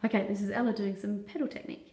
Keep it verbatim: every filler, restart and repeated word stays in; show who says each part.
Speaker 1: Okay, this is Ella doing some pedal technique.